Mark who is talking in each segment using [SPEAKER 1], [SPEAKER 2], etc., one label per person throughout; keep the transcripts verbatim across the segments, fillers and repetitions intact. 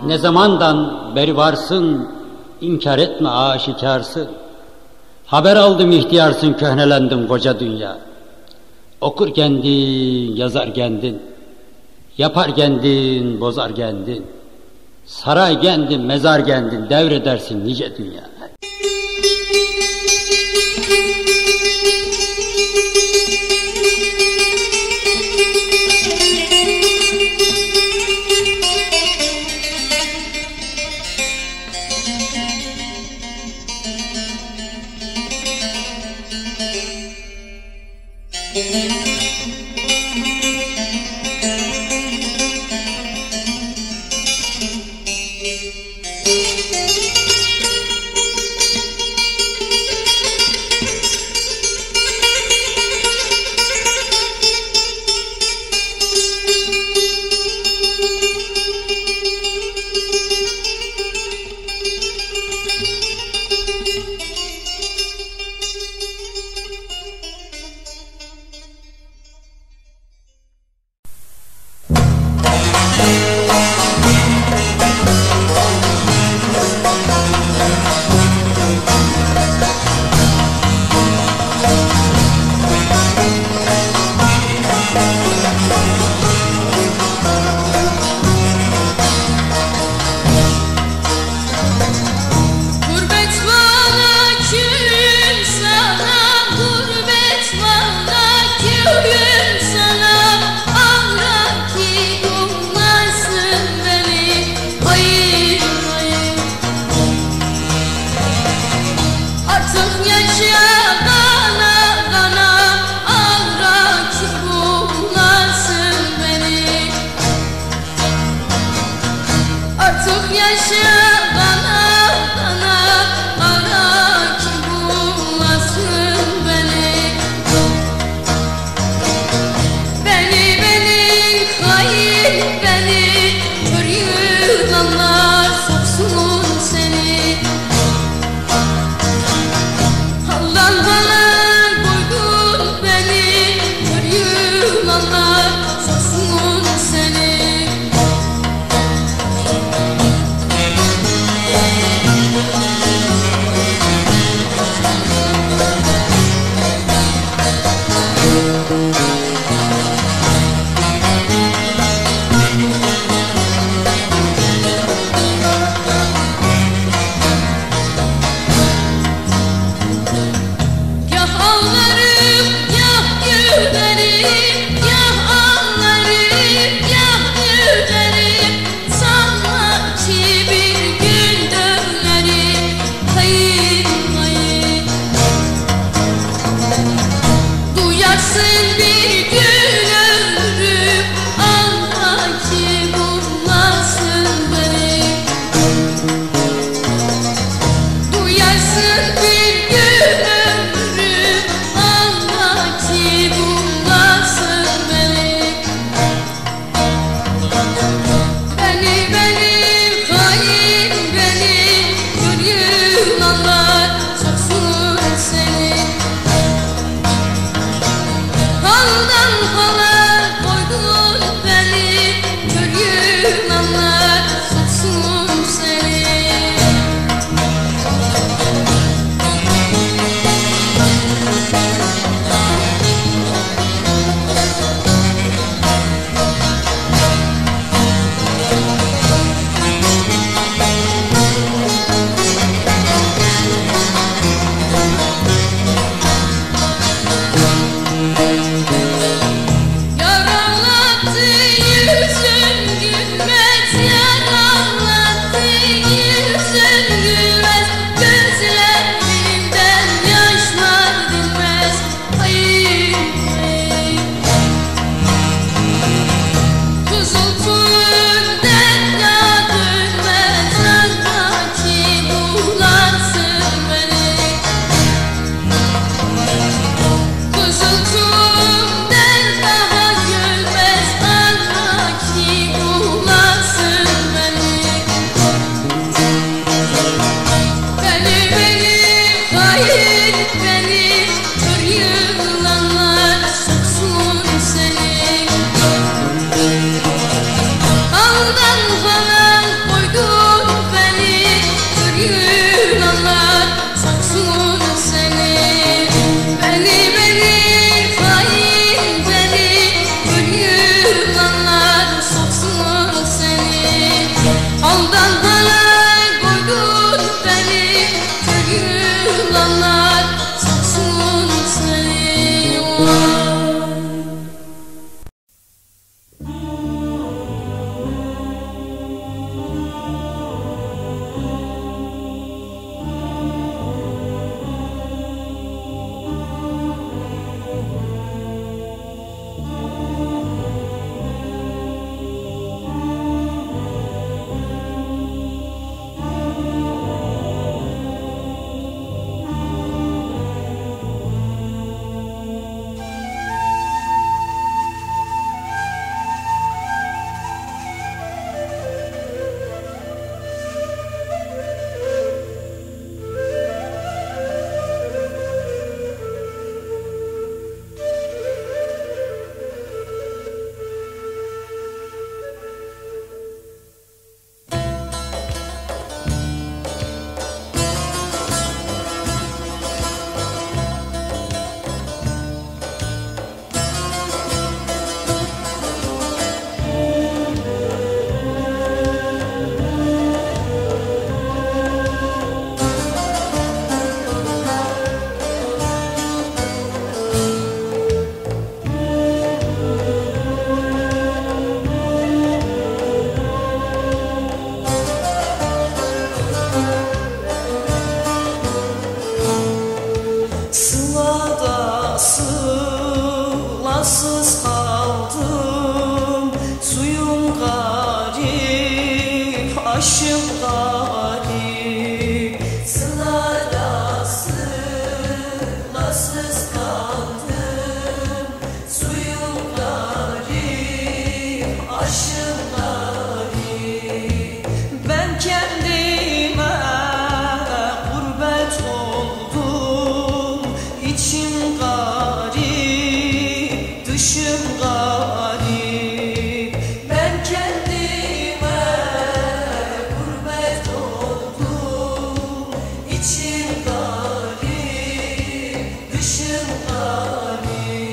[SPEAKER 1] ne zamandan beri varsın, inkar etme aşikarsın. Haber aldım ihtiyarsın, köhnelendim koca dünya. Okur kendin, yazar kendin, yapar kendin, bozar kendin. Saray kendin, mezar kendin, devredersin nice dünya.
[SPEAKER 2] Seni aşım garip, sılara sılasız kaldım. Suyum garip, aşım garip. Ben kendime gurbet oldum. İçim garip, dışım garip. Ben kendime gurbet oldum. İçim garip, dışım garip.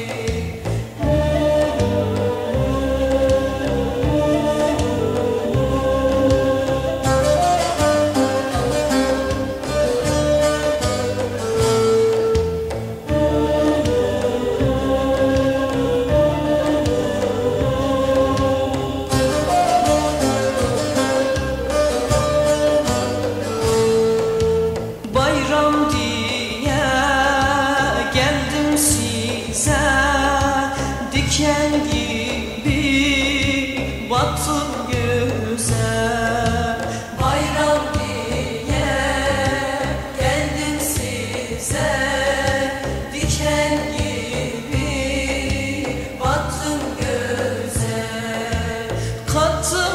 [SPEAKER 2] Bayram diye geldim size, diken gibi battım göze. Bayram diye geldim size, diken gibi battım göze. Kattım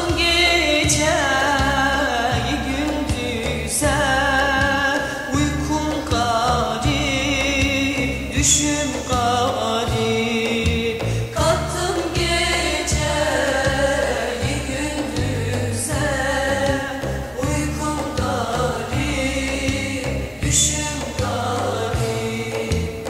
[SPEAKER 2] geceyi gündüze, uykum garip, düşüm garip. Kattım geceyi gündüze, uykum garip, düşüm garip.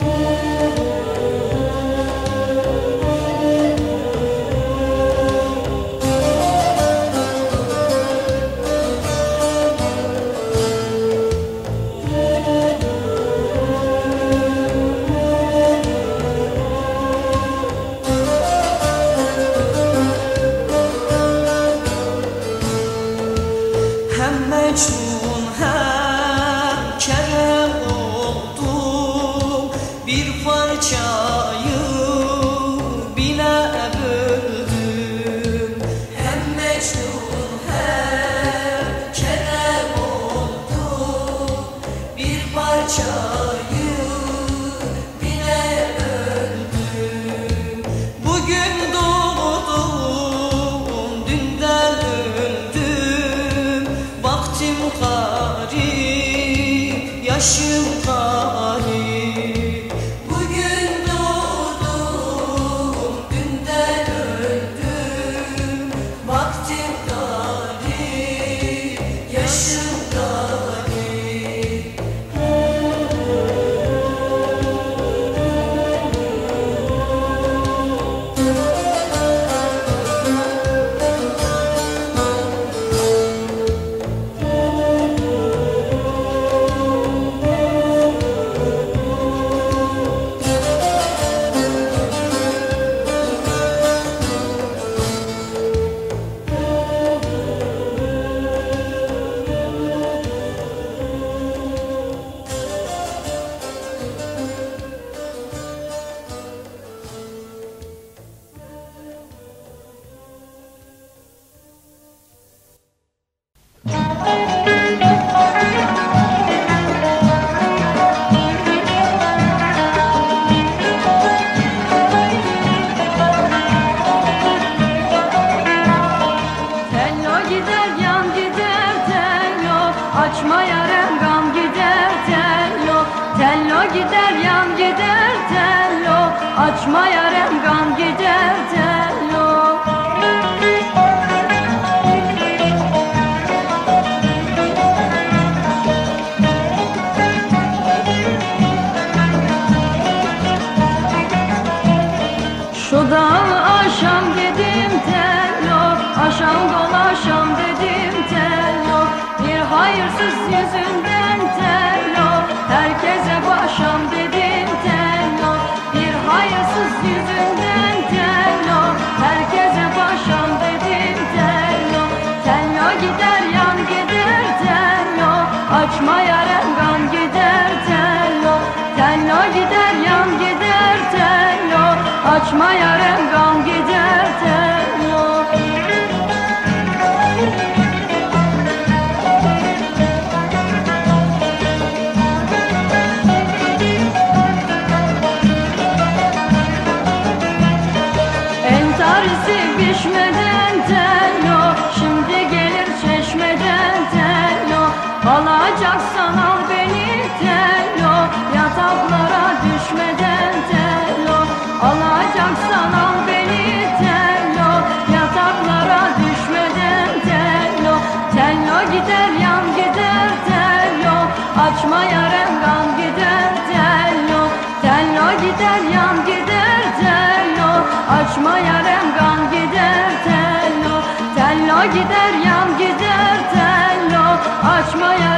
[SPEAKER 2] Hem Mecnun hem Kerem oldum, bir parçayı bile böldüm. Hem Mecnun hem Kerem oldum, bir parçayı bile böldüm. Bugün doğdum, dünden öldüm. Vaktim garip, yaşım garip. Bugün doğdum, dünden öldüm. Vaktim garip, yaşım garip.
[SPEAKER 3] Tello gider yan gider tello, açma yarem gam gider tello. Tello gider yan gider tello, açma yarem gam gider tello. Şu dağı aşam dedim tello, aşam dolaşam dedim tello. Bir hayırsız yüzünden tello, herkese başam dedim tello. Bir hayırsız yüzünden tello, herkese başam dedim tello. Tello gider yan gider tello, açma yarem gam gider tello. Tello gider yan gider tello, açma yarem gam gider tello. açma yarem kan gider tello. Tello gider yan gider tello. Açma yarem kan gider tello. Tello gider yan gider tello. Açma yarem